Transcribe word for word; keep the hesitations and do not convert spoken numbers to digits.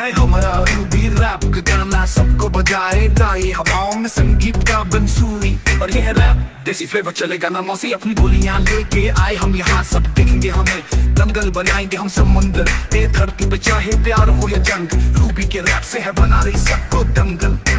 है हमारा Ruby rap का गाना सबको बजाए गाए हवाओं में संगीत का बंसूरी। और ये है रैप देसी फ्लेवर चलेगा ना मौसी अपनी बोलियां लेके आए हम यहाँ सब देखेंगे हमें दंगल बनाएंगे हम समुंदर ए धरती पे चाहे प्यार हो या जंग रूबी के रैप से है बना रही सबको दंगल।